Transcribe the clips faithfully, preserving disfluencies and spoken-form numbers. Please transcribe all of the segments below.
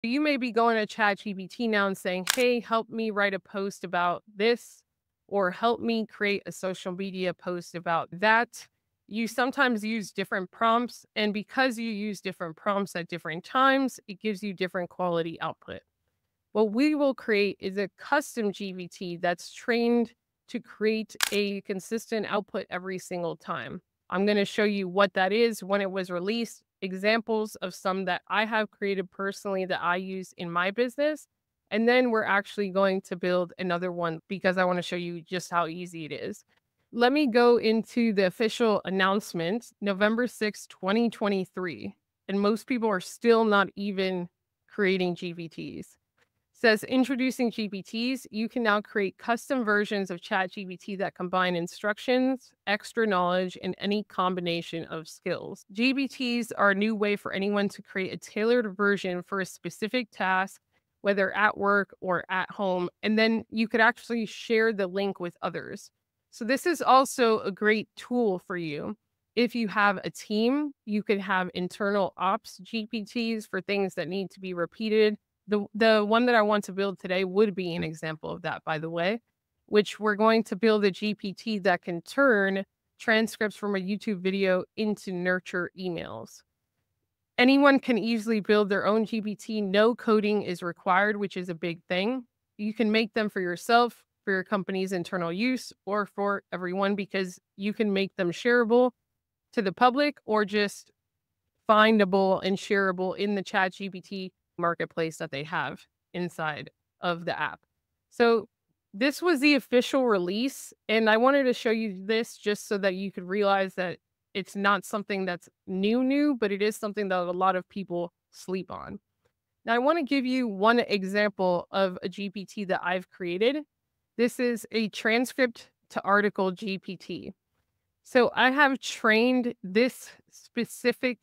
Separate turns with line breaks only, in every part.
You may be going to ChatGPT now and saying, hey, help me write a post about this, or help me create a social media post about that. You sometimes use different prompts, and because you use different prompts at different times, it gives you different quality output. What we will create is a custom G P T that's trained to create a consistent output every single time. I'm going to show you what that is, when it was released, examples of some that I have created personally that I use in my business. And then we're actually going to build another one because I want to show you just how easy it is. Let me go into the official announcement, November sixth, twenty twenty-three. And most people are still not even creating G P Ts. Says introducing G P Ts, you can now create custom versions of ChatGPT that combine instructions, extra knowledge, and any combination of skills. G P Ts are a new way for anyone to create a tailored version for a specific task, whether at work or at home, and then you could actually share the link with others. So this is also a great tool for you. If you have a team, you could have internal ops G P Ts for things that need to be repeated. The the one that I want to build today would be an example of that, by the way, which we're going to build a G P T that can turn transcripts from a YouTube video into nurture emails. Anyone can easily build their own G P T. No coding is required, which is a big thing. You can make them for yourself, for your company's internal use, or for everyone, because you can make them shareable to the public or just findable and shareable in the ChatGPT marketplace that they have inside of the app. So this was the official release, and I wanted to show you this just so that you could realize that it's not something that's new new, but it is something that a lot of people sleep on. Now I want to give you one example of a G P T that I've created. This is a transcript to article G P T. So I have trained this specific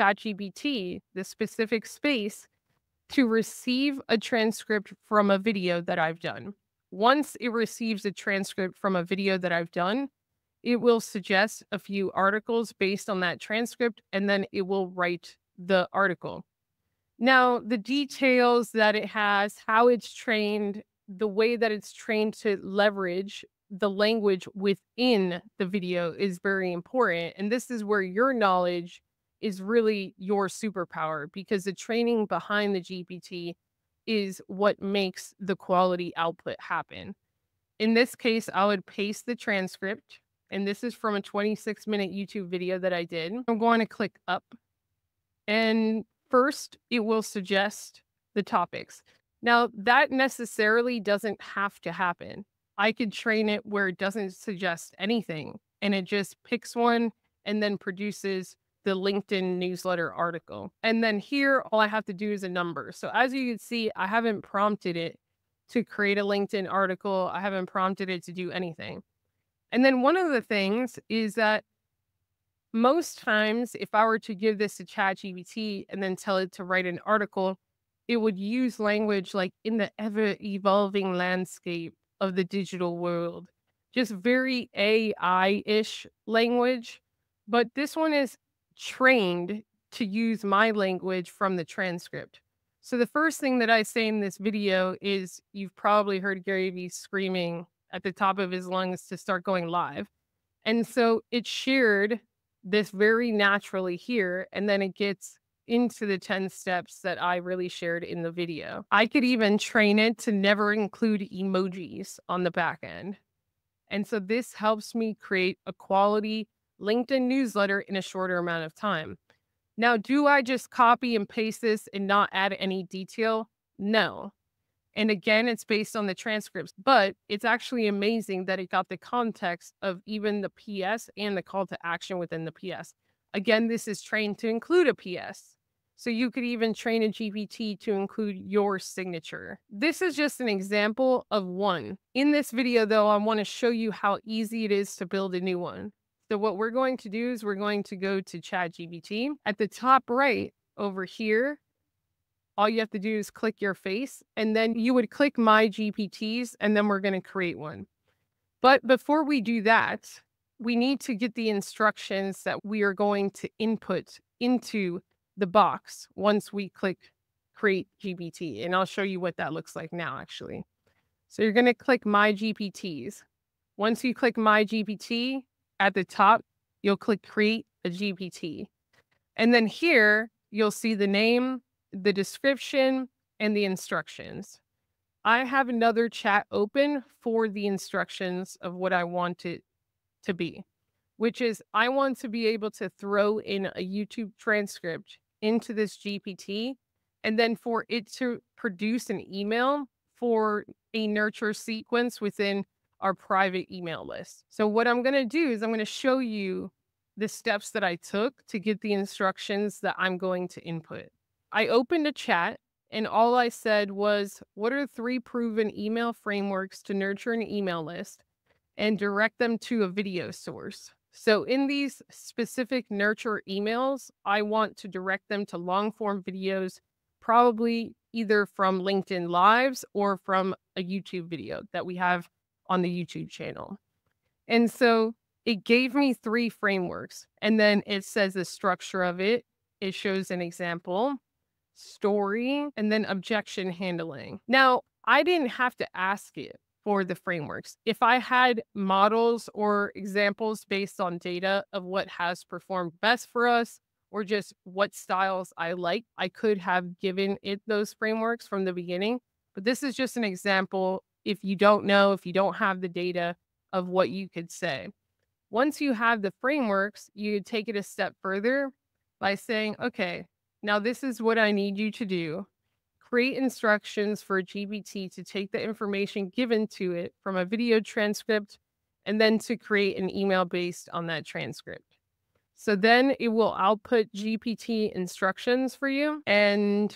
ChatGPT, this specific space, to receive a transcript from a video that I've done. Once it receives a transcript from a video that I've done, it will suggest a few articles based on that transcript, and then it will write the article. Now, the details that it has, how it's trained, the way that it's trained to leverage the language within the video is very important. And this is where your knowledge is really your superpower, because the training behind the G P T is what makes the quality output happen. In this case, I would paste the transcript, and this is from a twenty-six minute YouTube video that I did. I'm going to click up, and first it will suggest the topics. Now, that necessarily doesn't have to happen. I could train it where it doesn't suggest anything, and it just picks one and then produces the LinkedIn newsletter article. And then here, all I have to do is a number. So as you can see, I haven't prompted it to create a LinkedIn article. I haven't prompted it to do anything. And then one of the things is that most times, if I were to give this to ChatGPT and then tell it to write an article, it would use language like in the ever-evolving landscape of the digital world. Just very A I-ish language. But this one is trained to use my language from the transcript. So the first thing that I say in this video is, you've probably heard Gary Vee screaming at the top of his lungs to start going live. And so it shared this very naturally here, and then it gets into the ten steps that I really shared in the video. I could even train it to never include emojis on the back end. And so this helps me create a quality LinkedIn newsletter in a shorter amount of time. Now, do I just copy and paste this and not add any detail? No. And again, it's based on the transcripts, but it's actually amazing that it got the context of even the P S and the call to action within the P S. Again, this is trained to include a P S. So you could even train a G P T to include your signature. This is just an example of one. In this video, though, I want to show you how easy it is to build a new one. So what we're going to do is we're going to go to ChatGPT. At the top right over here, all you have to do is click your face, and then you would click My G P Ts, and then we're going to create one. But before we do that, we need to get the instructions that we are going to input into the box once we click create G P T. And I'll show you what that looks like now, actually. So you're going to click My G P Ts. Once you click My G P T, at the top, you'll click Create a G P T. And then here, you'll see the name, the description, and the instructions. I have another chat open for the instructions of what I want it to be, which is I want to be able to throw in a YouTube transcript into this G P T and then for it to produce an email for a nurture sequence within our private email list. So what I'm going to do is I'm going to show you the steps that I took to get the instructions that I'm going to input. I opened a chat and all I said was, what are three proven email frameworks to nurture an email list and direct them to a video source? So in these specific nurture emails, I want to direct them to long form videos, probably either from LinkedIn Lives or from a YouTube video that we have on the YouTube channel. And so it gave me three frameworks, and then it says the structure of it. It shows an example, story, and then objection handling. Now, I didn't have to ask it for the frameworks. If I had models or examples based on data of what has performed best for us, or just what styles I like, I could have given it those frameworks from the beginning. But this is just an example if you don't know, if you don't have the data of what you could say. Once you have the frameworks, you take it a step further by saying, okay, now this is what I need you to do. Create instructions for G P T to take the information given to it from a video transcript and then to create an email based on that transcript. So then it will output G P T instructions for you. And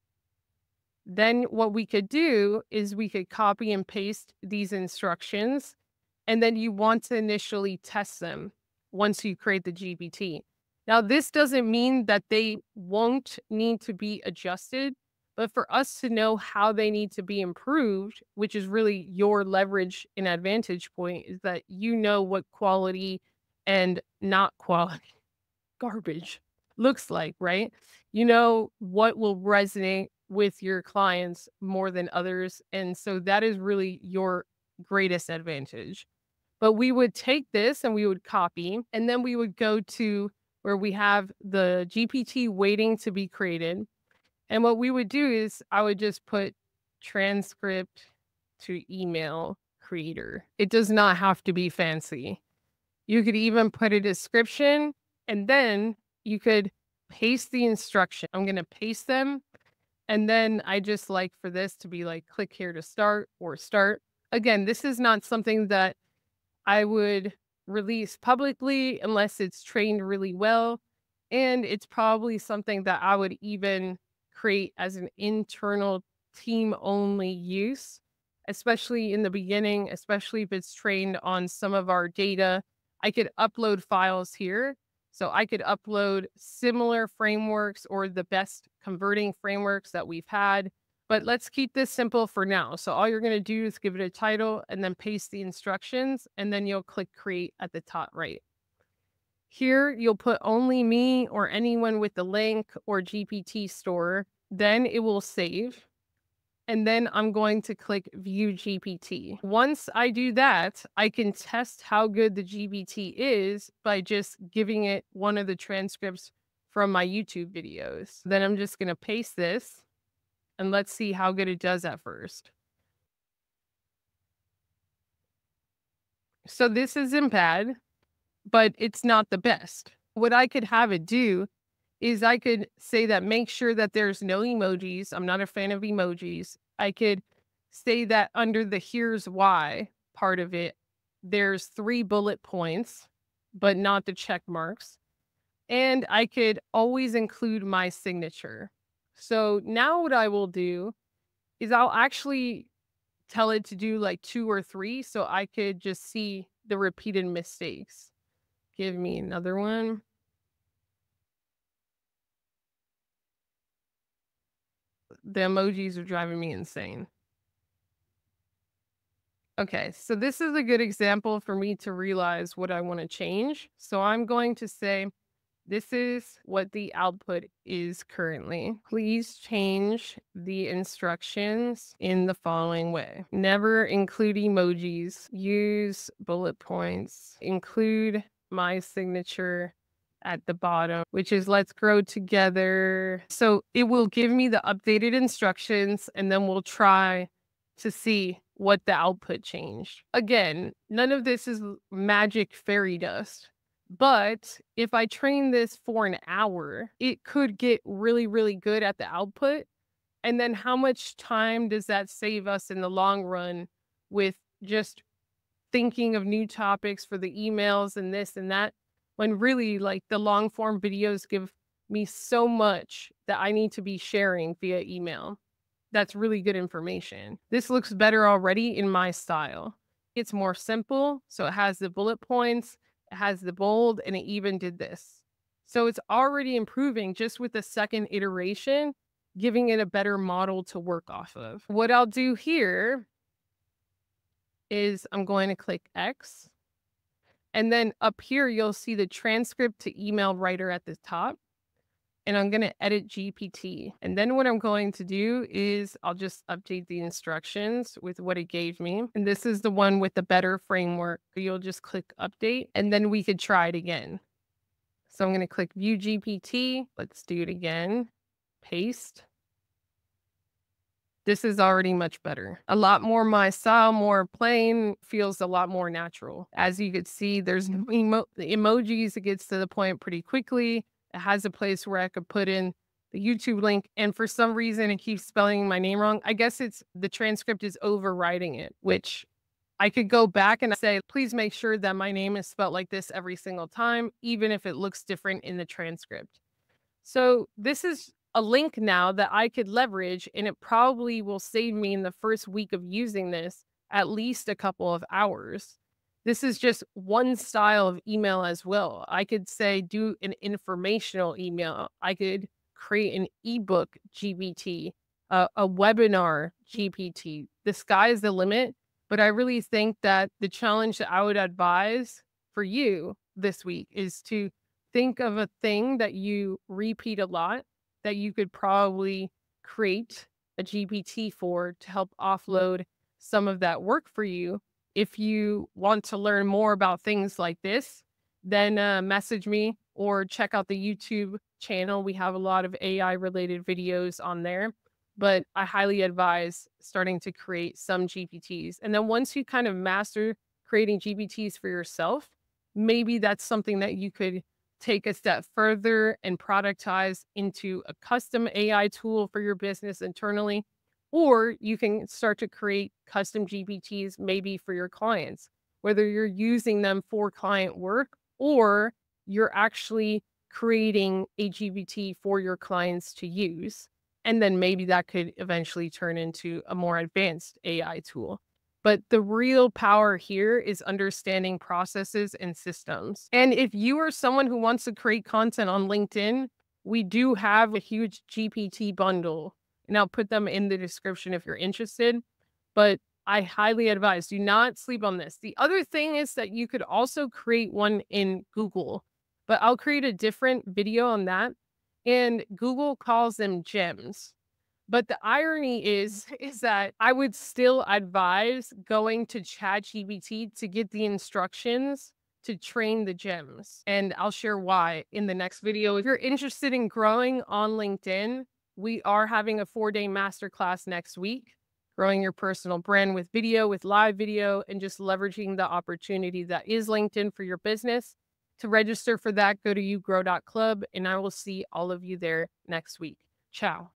then what we could do is we could copy and paste these instructions. And then you want to initially test them once you create the G P T. Now, this doesn't mean that they won't need to be adjusted, but for us to know how they need to be improved, which is really your leverage and advantage point, is that you know what quality and not quality garbage looks like, right? You know what will resonate with your clients more than others. And so that is really your greatest advantage. But we would take this and we would copy, and then we would go to where we have the G P T waiting to be created. And what we would do is I would just put transcript to email creator. It does not have to be fancy. You could even put a description and then you could paste the instruction. I'm going to paste them. And then I just like for this to be like, click here to start or start. Again, this is not something that I would release publicly unless it's trained really well. And it's probably something that I would even create as an internal team only use, especially in the beginning, especially if it's trained on some of our data. I could upload files here. So I could upload similar frameworks or the best converting frameworks that we've had. But let's keep this simple for now. So all you're going to do is give it a title and then paste the instructions, and then you'll click create at the top right. Here, you'll put only me or anyone with the link or G P T store. Then it will save. And then I'm going to click view G P T. Once I do that, I can test how good the G P T is by just giving it one of the transcripts from my YouTube videos. Then I'm just going to paste this. And let's see how good it does at first. So this isn't bad, but it's not the best. What I could have it do is I could say that make sure that there's no emojis. I'm not a fan of emojis. I could say that under the here's why part of it, there's three bullet points, but not the check marks. And I could always include my signature. So now what I will do is I'll actually tell it to do like two or three so I could just see the repeated mistakes. Give me another one. The emojis are driving me insane. Okay, so this is a good example for me to realize what I want to change. So I'm going to say, This is what the output is currently. Please change the instructions in the following way. Never include emojis. Use bullet points. Include my signature at the bottom, which is let's grow together. So it will give me the updated instructions, and then we'll try to see what the output changed. Again, none of this is magic fairy dust. But if I train this for an hour, it could get really, really good at the output. And then how much time does that save us in the long run with just thinking of new topics for the emails and this and that? When really, like, the long form videos give me so much that I need to be sharing via email. That's really good information. This looks better already in my style. It's more simple. So it has the bullet points, it has the bold, and it even did this. So it's already improving just with the second iteration, giving it a better model to work off of. What I'll do here is I'm going to click X. And then up here, you'll see the transcript to email writer at the top. And I'm going to edit G P T. And then what I'm going to do is I'll just update the instructions with what it gave me. And this is the one with the better framework. You'll just click update, and then we could try it again. So I'm going to click view G P T. Let's do it again. Paste. This is already much better. A lot more my style, more plain, feels a lot more natural. As you could see, there's no emo the emojis. It gets to the point pretty quickly. It has a place where I could put in the YouTube link. And for some reason, it keeps spelling my name wrong. I guess it's the transcript is overriding it, which I could go back and say, please make sure that my name is spelled like this every single time, even if it looks different in the transcript. So this is a link now that I could leverage, and it probably will save me in the first week of using this at least a couple of hours. This is just one style of email as well. I could say do an informational email. I could create an ebook G P T, uh, a webinar G P T. The sky is the limit, but I really think that the challenge that I would advise for you this week is to think of a thing that you repeat a lot that you could probably create a G P T for to help offload some of that work for you. If you want to learn more about things like this, then uh, message me or check out the YouTube channel. We have a lot of A I related videos on there, but I highly advise starting to create some G P Ts. And then once you kind of master creating G P Ts for yourself, maybe that's something that you could take a step further and productize into a custom A I tool for your business internally. Or you can start to create custom G P Ts maybe for your clients, whether you're using them for client work or you're actually creating a G P T for your clients to use. And then maybe that could eventually turn into a more advanced A I tool. But the real power here is understanding processes and systems. And if you are someone who wants to create content on LinkedIn, we do have a huge G P T bundle. And I'll put them in the description if you're interested. But I highly advise, do not sleep on this. The other thing is that you could also create one in Google, but I'll create a different video on that. And Google calls them gems. But the irony is, is that I would still advise going to ChatGPT to get the instructions to train the gems. And I'll share why in the next video. If you're interested in growing on LinkedIn, we are having a four-day masterclass next week, growing your personal brand with video, with live video, and just leveraging the opportunity that is LinkedIn for your business. To register for that, go to you grow dot club, and I will see all of you there next week. Ciao.